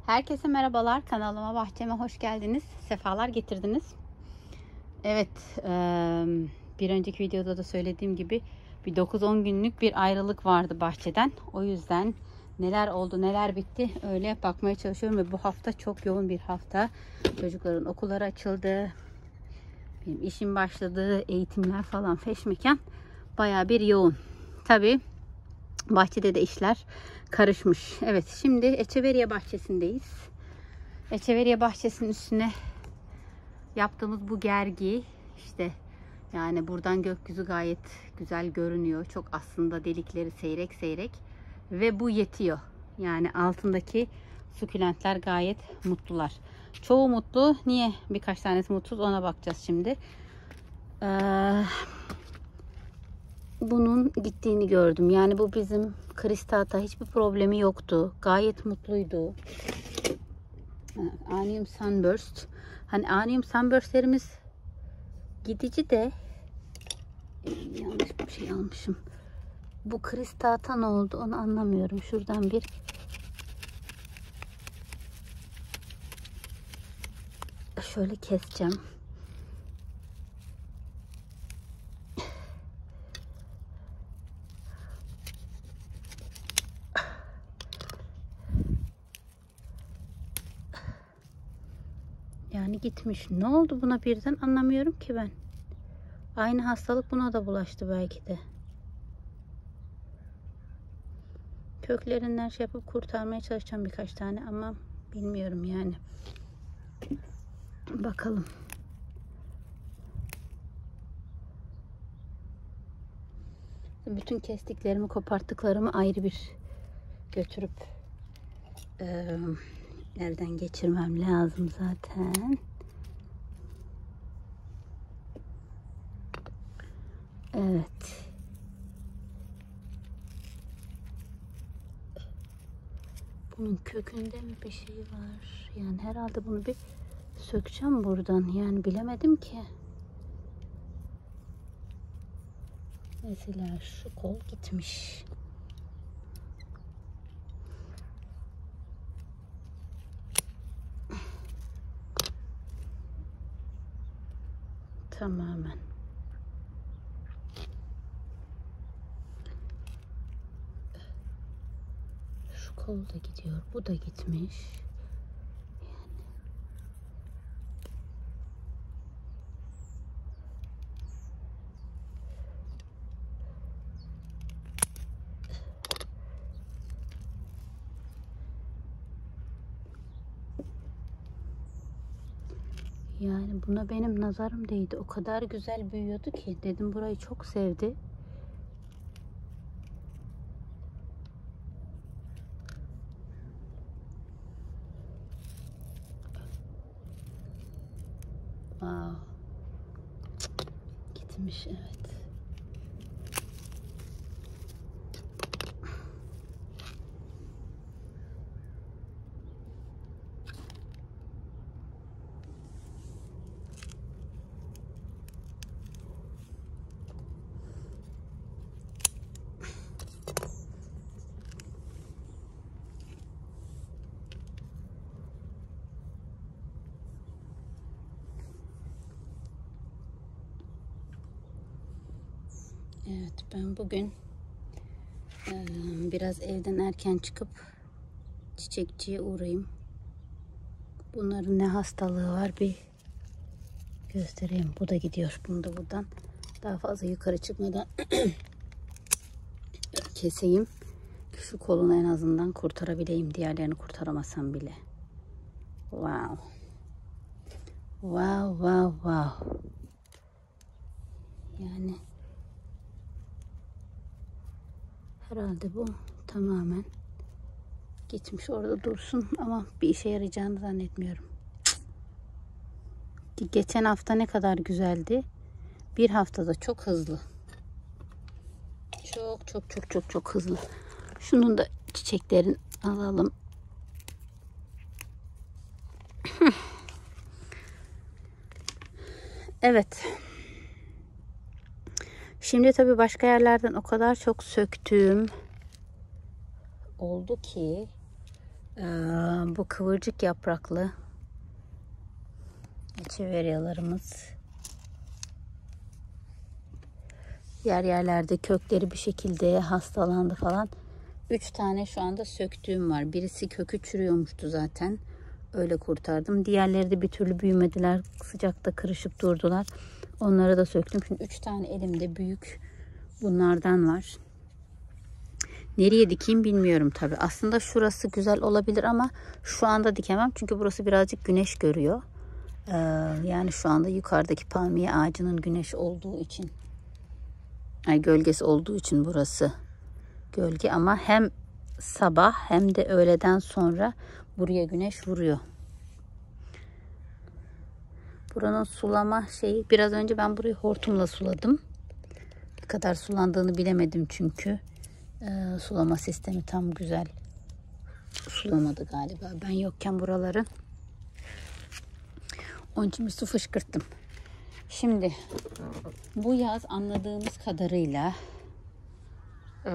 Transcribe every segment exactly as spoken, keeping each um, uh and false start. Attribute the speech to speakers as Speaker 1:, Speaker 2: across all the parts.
Speaker 1: Herkese merhabalar. Kanalıma, bahçeme hoş geldiniz. Sefalar getirdiniz. Evet, bir önceki videoda da söylediğim gibi bir dokuz on günlük bir ayrılık vardı bahçeden. O yüzden neler oldu, neler bitti öyle bakmaya çalışıyorum ve bu hafta çok yoğun bir hafta. Çocukların okulları açıldı. Benim işim başladı. Eğitimler falan feşmekan. Bayağı bir yoğun. Tabii bahçede de işler karışmış. Evet, şimdi Echeveria bahçesindeyiz. Echeveria bahçesinin üstüne yaptığımız bu gergi, işte yani buradan gökyüzü gayet güzel görünüyor. Çok aslında delikleri seyrek seyrek ve bu yetiyor. Yani altındaki sukulentler gayet mutlular. Çoğu mutlu. Niye birkaç tanesi mutsuz ona bakacağız şimdi. Ee, bunun gittiğini gördüm. Yani bu bizim kristata hiçbir problemi yoktu. Gayet mutluydu. Anium Sunburst. Hani Anium Sunburst'lerimiz gidici de yanlış bir şey almışım. Bu kristata ne oldu onu anlamıyorum. Şuradan bir şöyle keseceğim. Yani gitmiş. Ne oldu buna birden anlamıyorum ki ben. Aynı hastalık buna da bulaştı belki de. Köklerinden şey yapıp kurtarmaya çalışacağım birkaç tane ama bilmiyorum yani. Bakalım. Bütün kestiklerimi, koparttıklarımı ayrı bir götürüp e, elden geçirmem lazım zaten. Evet. Bunun kökünde mi bir şey var? Yani herhalde bunu bir sökeceğim buradan. Yani bilemedim ki. Mesela şu kol gitmiş. Tamamen. Şu kol da gidiyor. Bu da gitmiş. Yani buna benim nazarım değdi. O kadar güzel büyüyordu ki. Dedim burayı çok sevdi. Wow. Gitmiş evet. Evet, ben bugün e, biraz evden erken çıkıp çiçekçiye uğrayayım. Bunların ne hastalığı var bir göstereyim. Bu da gidiyor. Bunu da buradan daha fazla yukarı çıkmadan keseyim. Şu kolunu en azından kurtarabileyim. Diğerlerini kurtaramasam bile. Wow. Wow, wow, wow. Yani herhalde bu tamamen gitmiş, orada dursun ama bir işe yarayacağını zannetmiyorum. Geçen hafta ne kadar güzeldi. Bir haftada çok hızlı. Çok çok çok çok çok hızlı. Şunun da çiçeklerini alalım. Evet. Şimdi tabii başka yerlerden o kadar çok söktüğüm oldu ki ee, bu kıvırcık yapraklı echeveryalarımız. Yer yerlerde kökleri bir şekilde hastalandı falan. Üç tane şu anda söktüğüm var. Birisi kökü çürüyormuştu zaten. Öyle kurtardım. Diğerleri de bir türlü büyümediler. Sıcakta kırışıp durdular. Onları da söktüm. Şimdi üç tane elimde büyük bunlardan var. Nereye dikeyim bilmiyorum tabii. Aslında şurası güzel olabilir ama şu anda dikemem. Çünkü burası birazcık güneş görüyor. Ee, yani şu anda yukarıdaki palmiye ağacının güneş olduğu için, ay gölgesi olduğu için burası gölge, ama hem sabah hem de öğleden sonra buraya güneş vuruyor. Buranın sulama şeyi, biraz önce ben burayı hortumla suladım. Ne kadar sulandığını bilemedim çünkü. Ee, sulama sistemi tam güzel sulamadı galiba. Ben yokken buraları. Onun için bir su fışkırttım. Şimdi bu yaz anladığımız kadarıyla e,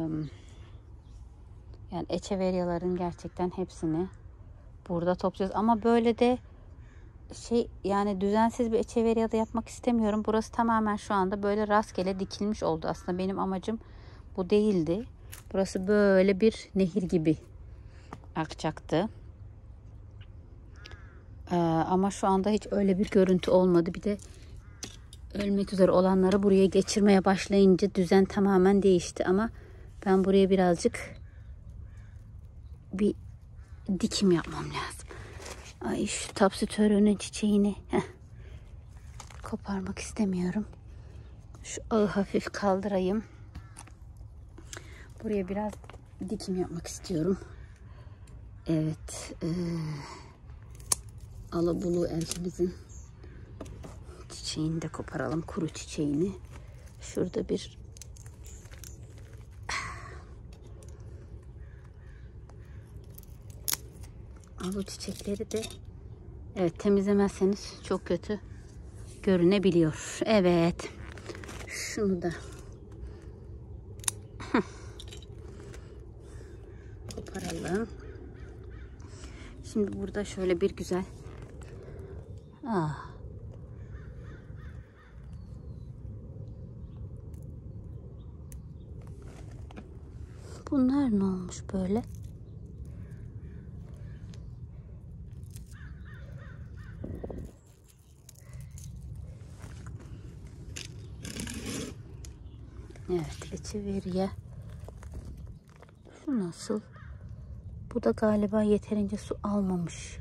Speaker 1: yani echeveryaların gerçekten hepsini burada toplayacağız. Ama böyle de şey, yani düzensiz bir echeverya da yapmak istemiyorum. Burası tamamen şu anda böyle rastgele dikilmiş oldu. Aslında benim amacım bu değildi. Burası böyle bir nehir gibi akacaktı. Ee, ama şu anda hiç öyle bir görüntü olmadı. Bir de ölmek üzere olanları buraya geçirmeye başlayınca düzen tamamen değişti. Ama ben buraya birazcık bir dikim yapmam lazım. Ay, şu tapsitörünün çiçeğini heh, koparmak istemiyorum. Şu ağı hafif kaldırayım. Buraya biraz dikim yapmak istiyorum. Evet. Ee, alabulu elfimizin çiçeğini de koparalım. Kuru çiçeğini. Şurada bir alu çiçekleri de, evet, temizlemezseniz çok kötü görünebiliyor. Evet. Şunu da koparalım. Şimdi burada şöyle bir güzel ah. Bunlar ne olmuş böyle? Evet, echeverya. Şu nasıl? Bu da galiba yeterince su almamış.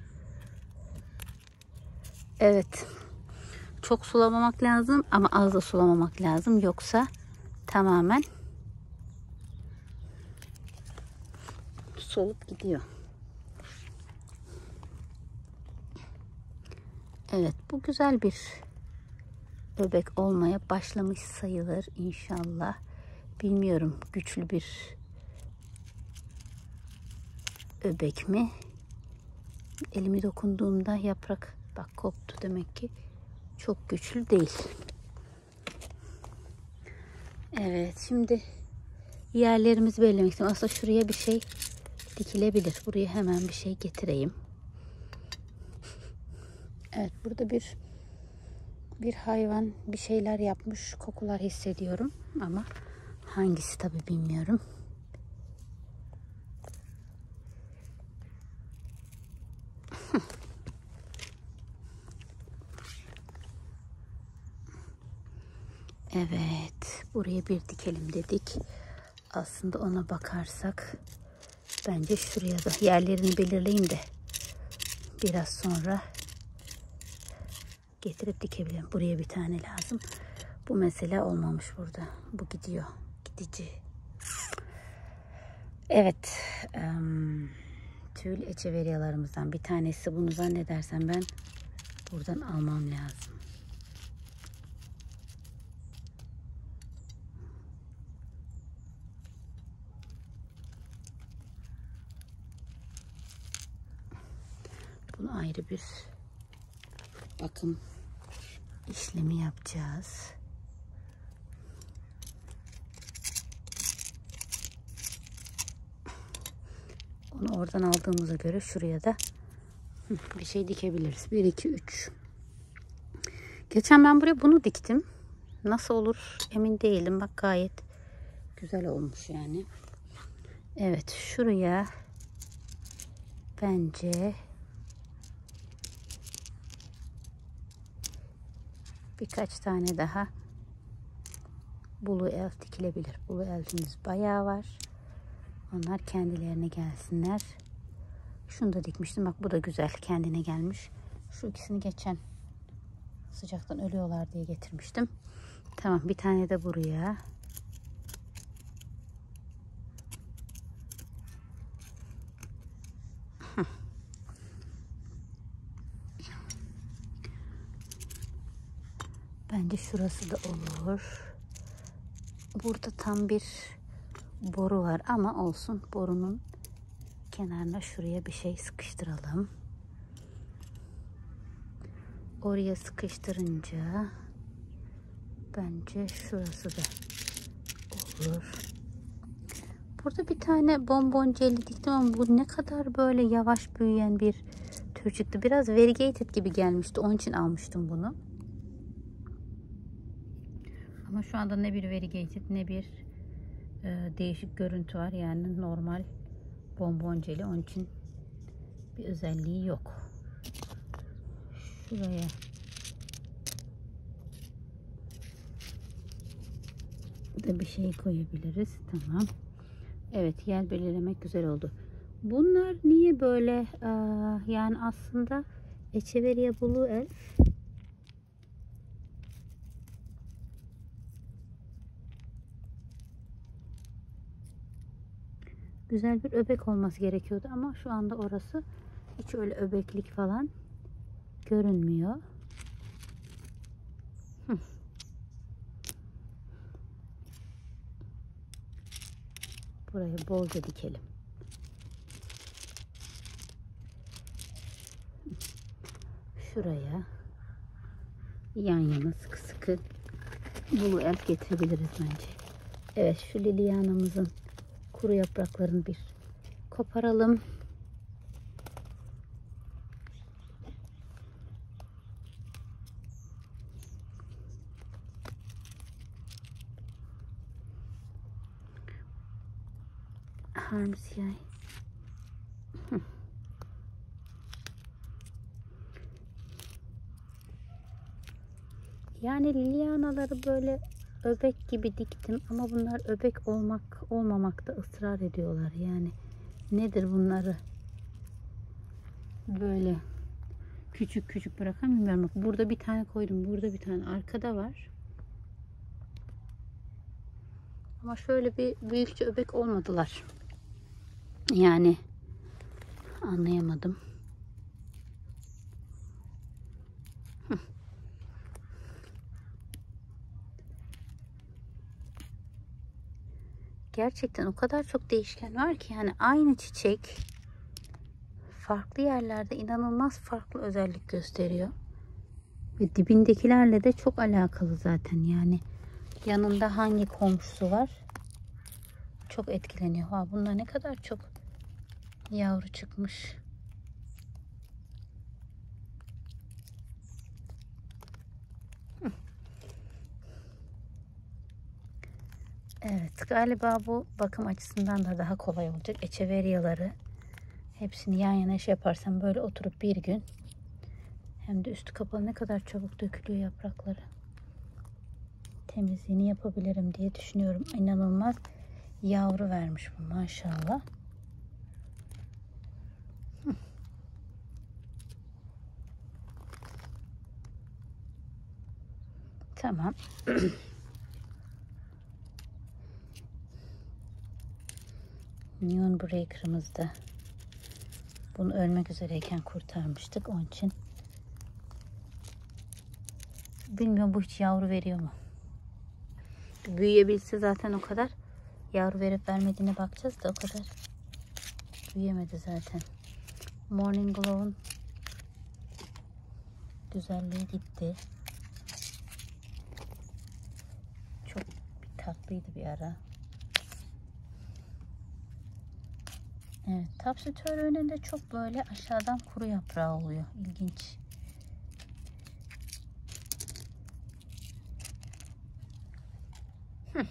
Speaker 1: Evet. Çok sulamamak lazım ama az da sulamamak lazım. Yoksa tamamen solup gidiyor. Evet, bu güzel bir öbek olmaya başlamış sayılır inşallah. Bilmiyorum, güçlü bir öbek mi? Elimi dokunduğumda yaprak bak koptu, demek ki çok güçlü değil. Evet, şimdi yerlerimizi belirlemek istiyorum. Aslında şuraya bir şey dikilebilir. Buraya hemen bir şey getireyim. Evet, burada bir bir hayvan bir şeyler yapmış. Kokular hissediyorum ama hangisi tabii bilmiyorum. Evet, buraya bir dikelim dedik. Aslında ona bakarsak bence şuraya da yerlerini belirleyeyim de biraz sonra getirip dikebilirim. Buraya bir tane lazım. Bu mesela olmamış burada. Bu gidiyor. Gidici. Evet. Um, tül echeveryalarımızdan bir tanesi. Bunu zannedersem ben buradan almam lazım. Bunu ayrı bir bakım işlemi yapacağız. Onu oradan aldığımıza göre şuraya da bir şey dikebiliriz. bir, iki, üç. Geçen ben buraya bunu diktim. Nasıl olur emin değilim. Bak gayet güzel olmuş yani. Evet, şuraya bence birkaç tane daha Blue Elf dikilebilir. Blue Elf'imiz bayağı var. Onlar kendilerine gelsinler. Şunu da dikmiştim. Bak bu da güzel. Kendine gelmiş. Şu ikisini geçen sıcaktan ölüyorlar diye getirmiştim. Tamam, bir tane de buraya. Bence şurası da olur. Burada tam bir boru var ama olsun. Borunun kenarına şuraya bir şey sıkıştıralım. Oraya sıkıştırınca bence şurası da olur. Burada bir tane bonbonceli diktim ama bu ne kadar böyle yavaş büyüyen bir tür çıktı. Biraz variegated gibi gelmişti. Onun için almıştım bunu. Ama şu anda ne bir variegated ne bir e, değişik görüntü var. Yani normal bonbonceli. Onun için bir özelliği yok. Şuraya da bir şey koyabiliriz. Tamam. Evet, yer belirlemek güzel oldu. Bunlar niye böyle e, yani aslında Echeveria Blue Elf güzel bir öbek olması gerekiyordu ama şu anda orası hiç öyle öbeklik falan görünmüyor. Hı. Buraya bolca dikelim. Şuraya yan yana sıkı sıkı Blue Elf getirebiliriz bence. Evet, şu Liliana'mızın kuru yapraklarını bir koparalım. Harmsiyay. Yani Lilianaları böyle öbek gibi diktim ama bunlar öbek olmak olmamakta ısrar ediyorlar. Yani nedir bunları böyle küçük küçük bırakan bilmiyorum. Bak burada bir tane koydum. Burada bir tane arkada var. Ama şöyle bir büyükçe öbek olmadılar. Yani anlayamadım. Gerçekten o kadar çok değişken var ki yani aynı çiçek farklı yerlerde inanılmaz farklı özellik gösteriyor. Ve dibindekilerle de çok alakalı zaten yani. Yanında hangi komşusu var çok etkileniyor. Ha, bunlar ne kadar çok yavru çıkmış. Evet, galiba bu bakım açısından da daha kolay olacak. Echeveria'ları hepsini yan yana şey yaparsam böyle oturup bir gün hem de üstü kapalı ne kadar çabuk dökülüyor yaprakları. Temizliğini yapabilirim diye düşünüyorum. İnanılmaz yavru vermiş bu maşallah. Tamam. Neon Breaker'ımızda bunu ölmek üzereyken kurtarmıştık. Onun için bilmiyorum bu hiç yavru veriyor mu? Büyüyebilse zaten o kadar yavru verip vermediğine bakacağız da o kadar büyüyemedi zaten. Morning Glow'un güzelliği gitti. Çok bir tatlıydı bir ara. Evet, tapsitör önünde çok böyle aşağıdan kuru yaprağı oluyor. İlginç. Hı.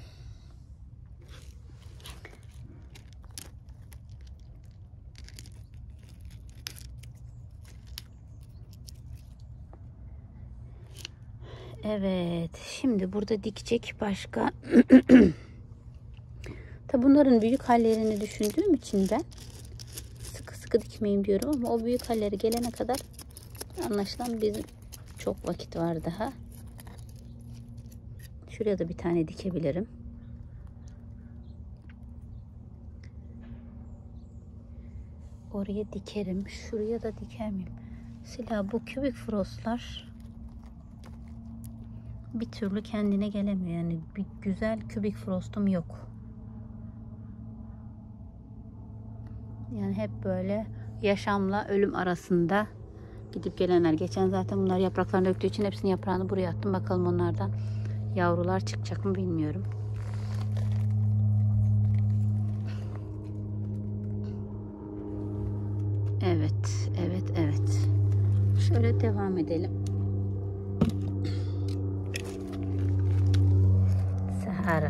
Speaker 1: Evet, şimdi burada dikecek başka. Tabi bunların büyük hallerini düşündüğüm için ben sıkı sıkı dikmeyeyim diyorum ama o büyük halleri gelene kadar anlaşılan bizim çok vakit var daha. Şuraya da bir tane dikebilirim. Oraya dikerim. Şuraya da diker miyim? Mesela bu kübik frostlar bir türlü kendine gelemiyor. Yani bir güzel kübik frostum yok. Yani hep böyle yaşamla ölüm arasında gidip gelenler. Geçen zaten bunlar yapraklarını döktüğü için hepsini yaprağını buraya attım. Bakalım onlardan yavrular çıkacak mı bilmiyorum. Evet, evet, evet. Şöyle devam edelim. Sahara.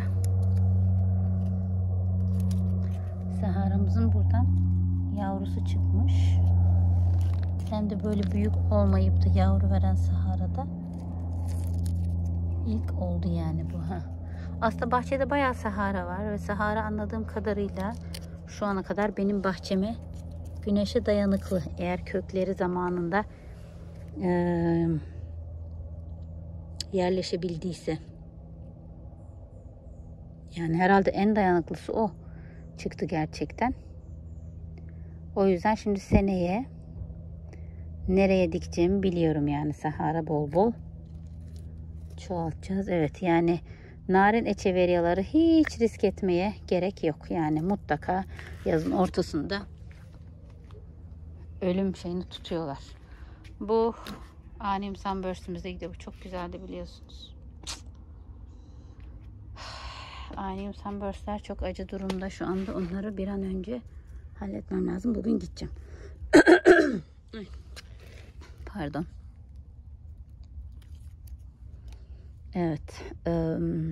Speaker 1: Saharamızın buradan yavrusu çıkmış. Hem de böyle büyük olmayıp da yavru veren Sahara'da ilk oldu yani bu. Ha. Aslında bahçede bayağı Sahara var ve Sahara anladığım kadarıyla şu ana kadar benim bahçeme güneşe dayanıklı. Eğer kökleri zamanında e, yerleşebildiyse. Yani herhalde en dayanıklısı o çıktı gerçekten. O yüzden şimdi seneye nereye dikeceğimi biliyorum yani. Sahara bol bol çoğaltacağız. Evet, yani narin echeveryaları hiç risk etmeye gerek yok. Yani mutlaka yazın ortasında ölüm şeyini tutuyorlar. Bu Anim Sunburst'ümüzde gidiyor. Bu çok güzeldi biliyorsunuz. Anim Sunburst'ler çok acı durumda şu anda. Onları bir an önce halletmem lazım. Bugün gideceğim. Pardon. Evet. Um,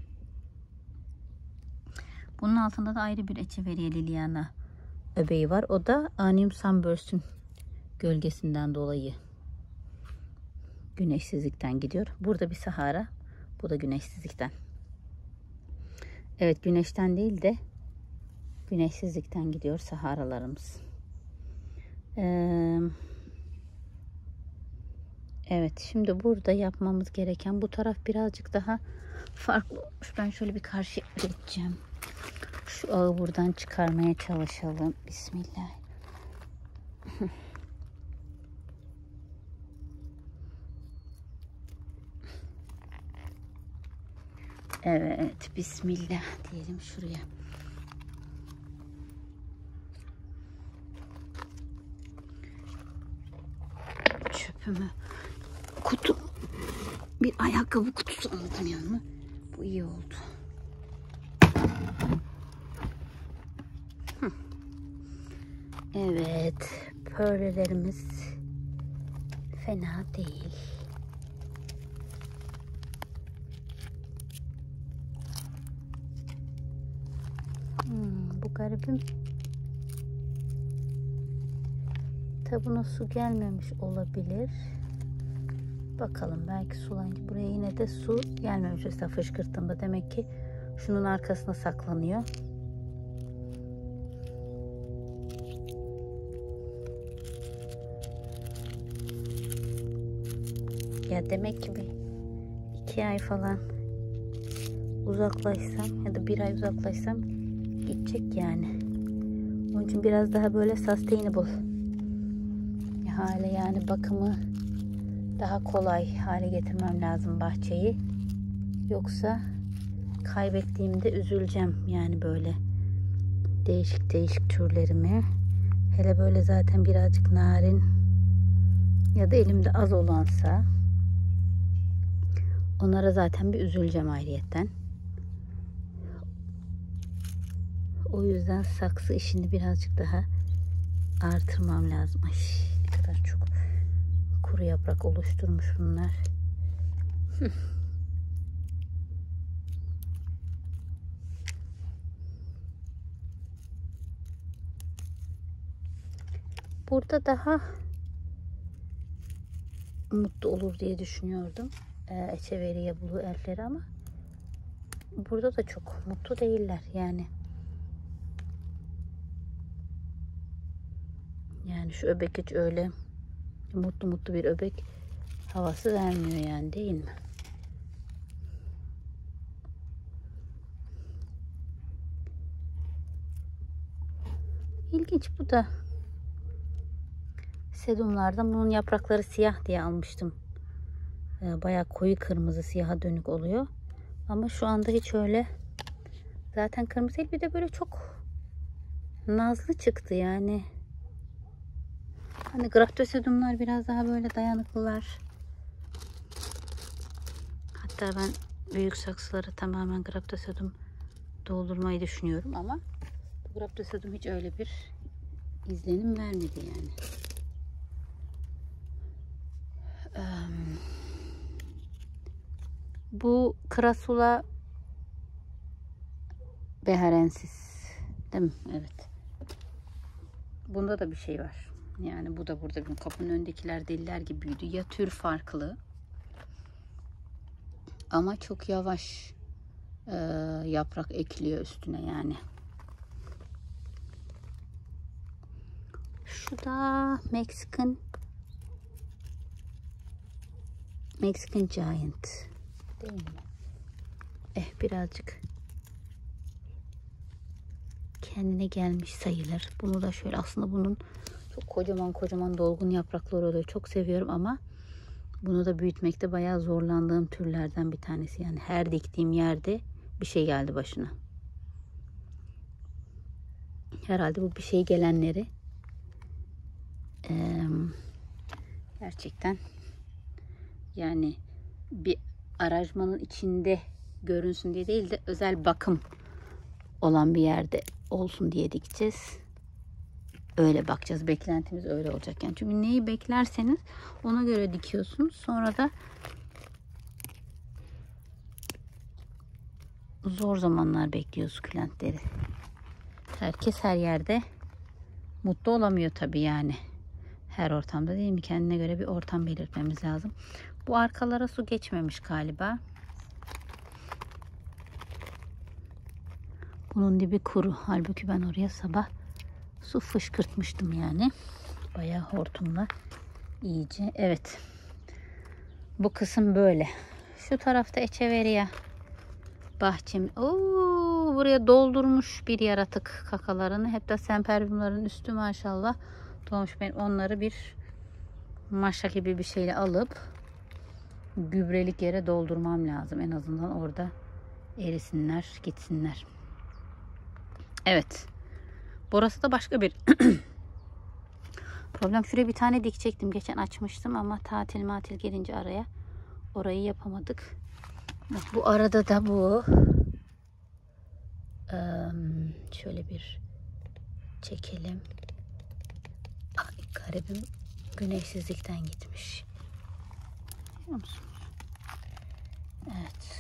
Speaker 1: bunun altında da ayrı bir Echeveria Liliana öbeği var. O da Anim Sunburst'ün gölgesinden dolayı güneşsizlikten gidiyor. Burada bir Sahara. Bu da güneşsizlikten. Evet, güneşten değil de güneşsizlikten gidiyor Saharalarımız. Ee, evet, şimdi burada yapmamız gereken, bu taraf birazcık daha farklı olmuş. Ben şöyle bir karşıya geçeceğim. Şu ağı buradan çıkarmaya çalışalım. Bismillah. Evet, bismillah diyelim şuraya. Çöpümü, kutu, bir ayakkabı kutusu aldım yanıma. Bu iyi oldu. Hı. Evet, pörlelerimiz fena değil. Hmm, bu garibim tabuna su gelmemiş olabilir. Bakalım, belki sulayınca buraya yine de su gelmemiş. Mesela fışkırttığımda demek ki şunun arkasına saklanıyor. Ya demek ki bir iki ay falan uzaklaşsam ya da bir ay uzaklaşsam gidecek yani. Onun için biraz daha böyle sustainable hale, yani bakımı daha kolay hale getirmem lazım bahçeyi. Yoksa kaybettiğimde üzüleceğim yani, böyle değişik değişik türlerimi. Hele böyle zaten birazcık narin ya da elimde az olansa onlara zaten bir üzüleceğim ayrıyetten. O yüzden saksı işini birazcık daha artırmam lazım. Ay, ne kadar çok kuru yaprak oluşturmuş bunlar. Burada daha mutlu olur diye düşünüyordum. Ee, Echeveria Blue elfleri ama burada da çok mutlu değiller yani. Yani şu öbek hiç öyle mutlu mutlu bir öbek havası vermiyor yani, değil mi? İlginç bu da. Sedumlardan bunun yaprakları siyah diye almıştım. Bayağı koyu kırmızı, siyaha dönük oluyor. Ama şu anda hiç öyle. Zaten kırmızı değil, bir de böyle çok nazlı çıktı yani. Hani Graptosedumlar biraz daha böyle dayanıklılar. Hatta ben büyük saksıları tamamen Graptosedum doldurmayı düşünüyorum ama Graptosedum hiç öyle bir izlenim vermedi yani. Bu Crassula beharensis değil mi? Evet. Bunda da bir şey var. Yani bu da burada, bir kapının önündekiler deliler gibi büyüdü. Ya tür farklı ama çok yavaş e, yaprak ekliyor üstüne yani. Şu da Mexican Mexican Giant değil mi? Eh, birazcık kendine gelmiş sayılır. Bunu da şöyle, aslında bunun çok kocaman kocaman dolgun yaprakları oluyor. Çok seviyorum ama bunu da büyütmekte bayağı zorlandığım türlerden bir tanesi. Yani her diktiğim yerde bir şey geldi başına. Herhalde bu bir şey gelenleri ee, gerçekten yani bir aranjmanın içinde görünsün diye değil de özel bakım olan bir yerde olsun diye dikeceğiz. Öyle bakacağız. Beklentimiz öyle olacak. Yani çünkü neyi beklerseniz ona göre dikiyorsunuz. Sonra da zor zamanlar bekliyor sukulentleri. Herkes her yerde mutlu olamıyor tabii yani. Her ortamda değil mi? Kendine göre bir ortam belirtmemiz lazım. Bu arkalara su geçmemiş galiba. Bunun dibi kuru. Halbuki ben oraya sabah su fışkırtmıştım yani. Bayağı hortumla iyice. Evet. Bu kısım böyle. Şu tarafta Echeveria bahçem. Oo, buraya doldurmuş bir yaratık kakalarını. Hatta semperyumların üstü maşallah dolmuş. Ben onları bir maşa gibi bir şeyle alıp gübrelik yere doldurmam lazım. En azından orada erisinler, gitsinler. Evet. Burası da başka bir problem. Şuraya bir tane dikecektim. Geçen açmıştım ama tatil matil gelince araya orayı yapamadık. Bak, bu arada da bu ee, şöyle bir çekelim. Ay, garibim güneşsizlikten gitmiş. Biliyor musunuz? Evet.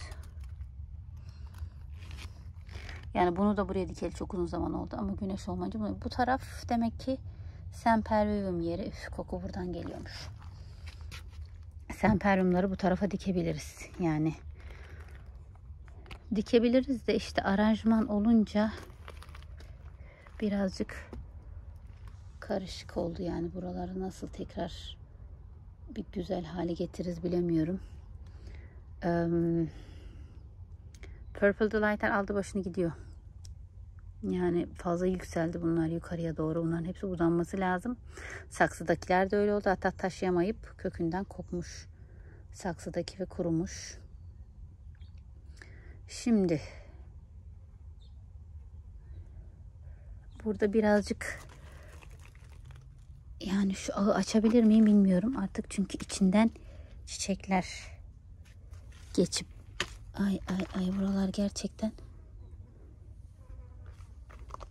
Speaker 1: Yani bunu da buraya dikeli çok uzun zaman oldu ama güneş olmayınca bunu, bu taraf demek ki semperyum yeri. Üf, koku buradan geliyormuş. Semperyumları bu tarafa dikebiliriz. Yani dikebiliriz de işte aranjman olunca birazcık karışık oldu yani. Buraları nasıl tekrar bir güzel hale getiririz bilemiyorum. Um, Purple Delight'lar aldı başını gidiyor. Yani fazla yükseldi bunlar yukarıya doğru. Bunların hepsi budanması lazım. Saksıdakiler de öyle oldu. Hatta taşıyamayıp kökünden kopmuş. Saksıdaki ve kurumuş. Şimdi burada birazcık yani şu ağı açabilir miyim bilmiyorum artık, çünkü içinden çiçekler geçip ay ay ay buralar gerçekten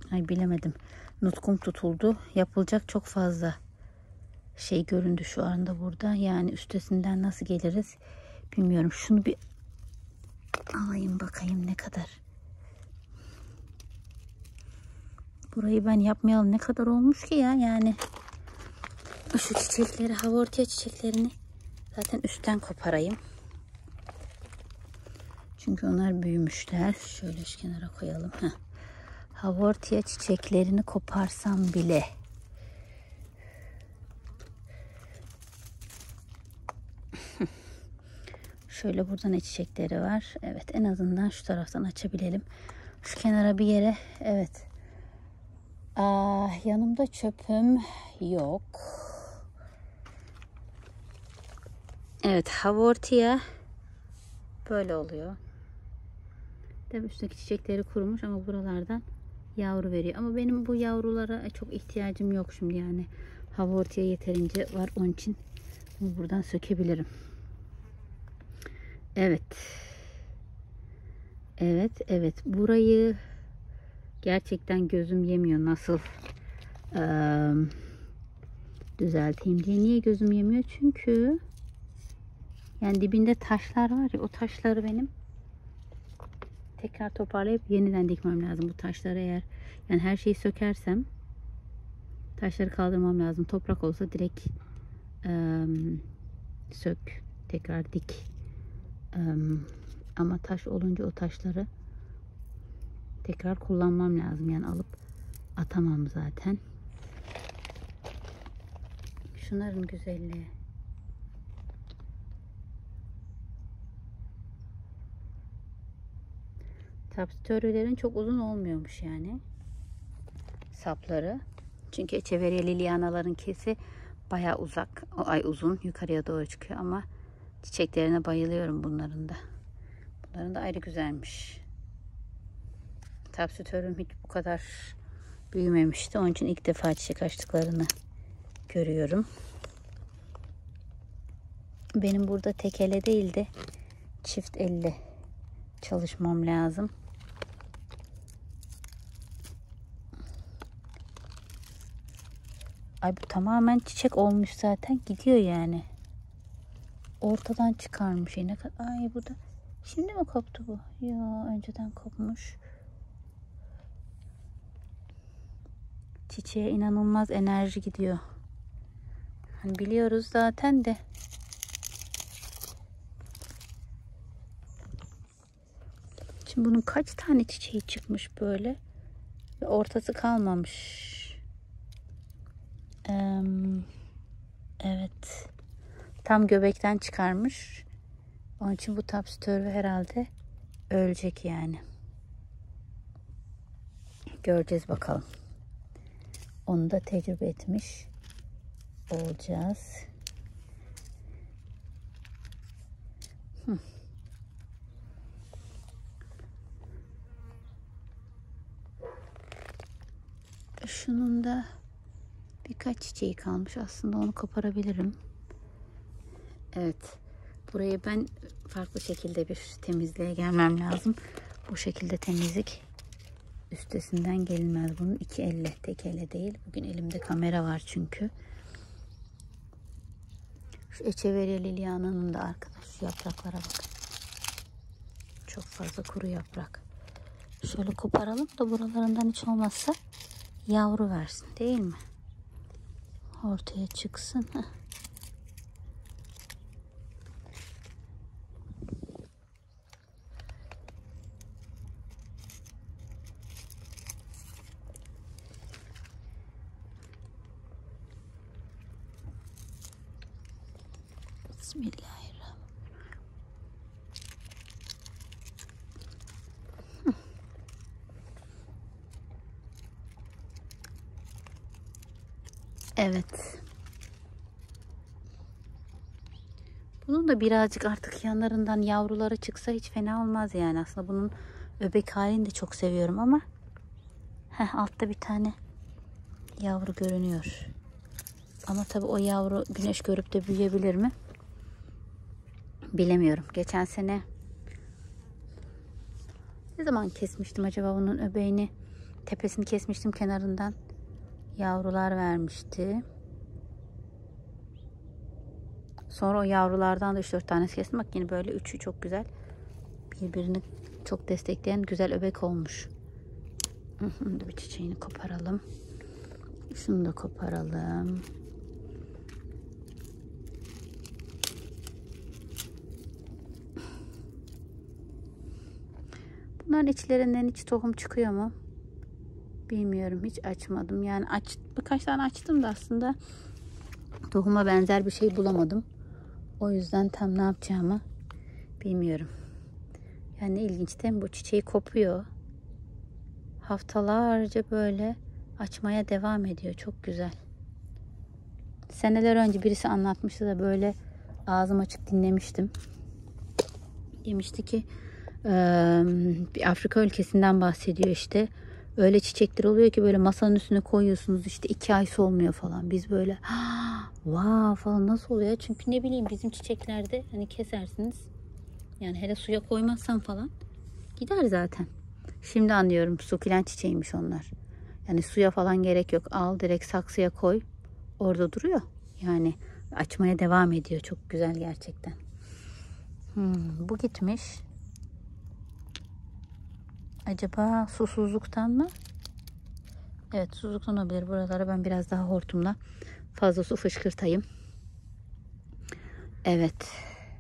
Speaker 1: Ay bilemedim. Nutkum tutuldu. Yapılacak çok fazla şey göründü şu anda burada. Yani üstesinden nasıl geliriz bilmiyorum. Şunu bir alayım bakayım ne kadar. Burayı ben yapmayalı ne kadar olmuş ki ya yani. Şu çiçekleri, havortia çiçeklerini zaten üstten koparayım. Çünkü onlar büyümüşler. Şöyle şu kenara koyalım. Heh. Havortia çiçeklerini koparsam bile şöyle burada ne çiçekleri var. Evet, en azından şu taraftan açabilelim. Şu kenara bir yere. Evet. Aa, yanımda çöpüm yok. Evet, havortia böyle oluyor. Tabii üstteki çiçekleri kurumuş ama buralardan yavru veriyor. Ama benim bu yavrulara çok ihtiyacım yok şimdi yani. Havortia yeterince var, onun için bunu buradan sökebilirim. Evet. Evet, evet. Burayı gerçekten gözüm yemiyor. Nasıl ee, düzelteyim diye. Niye gözüm yemiyor? Çünkü yani dibinde taşlar var ya, o taşları benim tekrar toparlayıp yeniden dikmem lazım. Bu taşları eğer yani her şeyi sökersem taşları kaldırmam lazım. Toprak olsa direkt ee, sök, tekrar dik. Ee, ama taş olunca o taşları tekrar kullanmam lazım. Yani alıp atamam zaten. Şunların güzelliği. Tapsitörlerin çok uzun olmuyormuş yani. Sapları. Çünkü Echeveria lilianaların kesi bayağı uzak. O ay uzun. Yukarıya doğru çıkıyor ama çiçeklerine bayılıyorum bunların da. Bunların da ayrı güzelmiş. Tapsitörüm hiç bu kadar büyümemişti. Onun için ilk defa çiçek açtıklarını görüyorum. Benim burada tek elle değil de çift elle çalışmam lazım. Ay bu tamamen çiçek olmuş zaten, gidiyor yani. Ortadan çıkarmış yine. Ay bu da şimdi mi koptu bu? Ya önceden kopmuş. Çiçeğe inanılmaz enerji gidiyor. Hani biliyoruz zaten de. Şimdi bunun kaç tane çiçeği çıkmış böyle ve ortası kalmamış. Ee, evet. Tam göbekten çıkarmış. Onun için bu tapsitör herhalde ölecek yani. Göreceğiz bakalım. Onu da tecrübe etmiş olacağız. Hı. Şunun da birkaç çiçeği kalmış. Aslında onu koparabilirim. Evet. Burayı ben farklı şekilde bir temizliğe gelmem lazım. Bu şekilde temizlik üstesinden gelinmez. Bunun iki elle, tek elle değil. Bugün elimde kamera var çünkü. Şu Echeveria liliana'nın da arkadaş şu yapraklara bakın. Çok fazla kuru yaprak. Şöyle koparalım da buralarından hiç olmazsa yavru versin, değil mi? Ortaya çıksın. Heh. Bismillahirrahmanirrahim. Evet. Bunun da birazcık artık yanlarından yavruları çıksa hiç fena olmaz yani. Aslında bunun öbek halini de çok seviyorum ama heh, altta bir tane yavru görünüyor. Ama tabii o yavru güneş görüp de büyüyebilir mi? Bilemiyorum. Geçen sene ne zaman kesmiştim acaba bunun öbeğini? tepesini kesmiştim kenarından. Yavrular vermişti. Sonra o yavrulardan da üç dört tanesi kestim. Bak yine böyle üçü çok güzel. Birbirini çok destekleyen güzel öbek olmuş. Bir çiçeğini koparalım. Şunu da koparalım. Bunların içlerinden hiç tohum çıkıyor mu? Bilmiyorum. Hiç açmadım. Yani aç, birkaç tane açtım da aslında tohuma benzer bir şey bulamadım. O yüzden tam ne yapacağımı bilmiyorum. Yani ilginç değil mi? Bu çiçeği kopuyor. Haftalarca böyle açmaya devam ediyor. Çok güzel. Seneler önce birisi anlatmıştı da böyle ağzım açık dinlemiştim. Demişti ki bir Afrika ülkesinden bahsediyor işte. Öyle çiçekler oluyor ki böyle masanın üstüne koyuyorsunuz işte iki ay solmuyor falan. Biz böyle wow falan nasıl oluyor? Çünkü ne bileyim bizim çiçeklerde hani kesersiniz. Yani hele suya koymazsan falan gider zaten. Şimdi anlıyorum, sukulent çiçeğiymiş onlar. Yani suya falan gerek yok. Al direkt saksıya koy. Orada duruyor. Yani açmaya devam ediyor. Çok güzel gerçekten. Hmm, bu gitmiş. Acaba susuzluktan mı? Evet, susuzluktan olabilir. Buralara ben biraz daha hortumla fazla su fışkırtayım. Evet.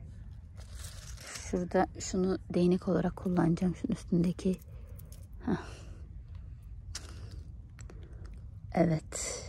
Speaker 1: Şurada şunu değnek olarak kullanacağım. Şunun üstündeki. Heh. Evet.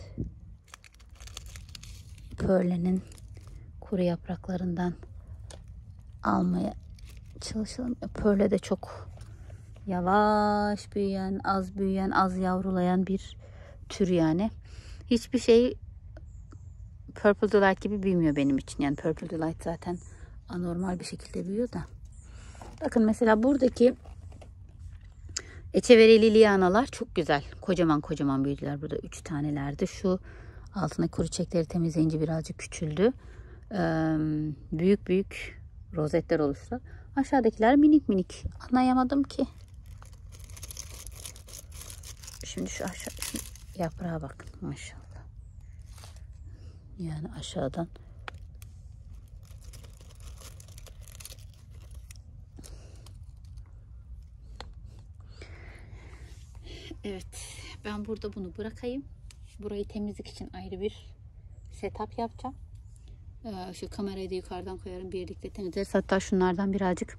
Speaker 1: Pörlenin kuru yapraklarından almaya çalışalım. Pörle de çok yavaş büyüyen, az büyüyen, az yavrulayan bir tür yani. Hiçbir şey Purple Delight gibi büyümüyor benim için. Yani Purple Delight zaten anormal bir şekilde büyüyor da. Bakın mesela buradaki Echeveria Lilianalar çok güzel. Kocaman kocaman büyüdüler. Burada üç tanelerdi. Şu altına kuru çiçekleri temizleyince birazcık küçüldü. Ee, büyük büyük rozetler oluştu. Aşağıdakiler minik minik. Anlayamadım ki. Şimdi şu aşağı şu yaprağa bakın maşallah. Yani aşağıdan evet, ben burada bunu bırakayım. Burayı temizlik için ayrı bir setup yapacağım. Ee, şu kamerayı da yukarıdan koyarım, birlikte temizleriz. Hatta şunlardan birazcık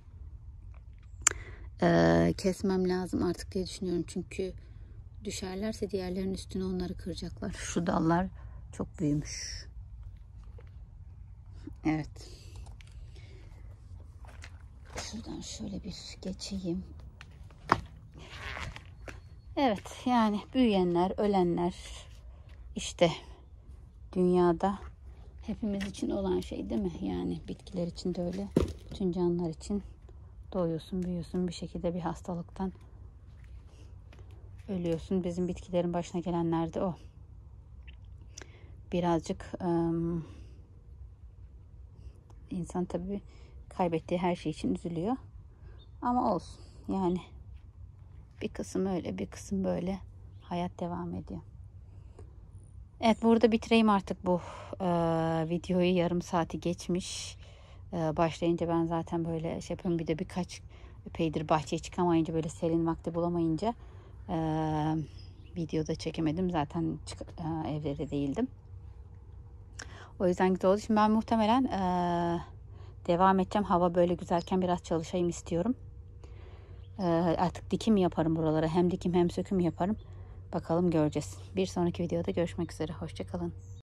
Speaker 1: e, kesmem lazım artık diye düşünüyorum. Çünkü düşerlerse diğerlerinin üstüne onları kıracaklar. Şu dallar çok büyümüş. Evet. Şuradan şöyle bir geçeyim. Evet, yani büyüyenler, ölenler işte dünyada hepimiz için olan şey değil mi? Yani bitkiler için de öyle. Bütün canlılar için doğuyorsun, büyüyorsun, bir şekilde bir hastalıktan ölüyorsun. Bizim bitkilerin başına gelenler de o. Birazcık ım, insan tabii kaybettiği her şey için üzülüyor. Ama olsun. Yani bir kısım öyle, bir kısım böyle. Hayat devam ediyor. Evet, burada bitireyim artık bu e, videoyu. Yarım saati geçmiş. E, başlayınca ben zaten böyle şey yapıyorum. Bir de birkaç epeydir bahçeye çıkamayınca, böyle serin vakti bulamayınca e, videoda çekemedim. Zaten çık, e, evde de değildim. O yüzden güzel oldu. Şimdi ben muhtemelen e, devam edeceğim. Hava böyle güzelken biraz çalışayım istiyorum. E, artık dikim yaparım buralara. Hem dikim hem söküm yaparım. Bakalım, göreceğiz. Bir sonraki videoda görüşmek üzere. Hoşça kalın.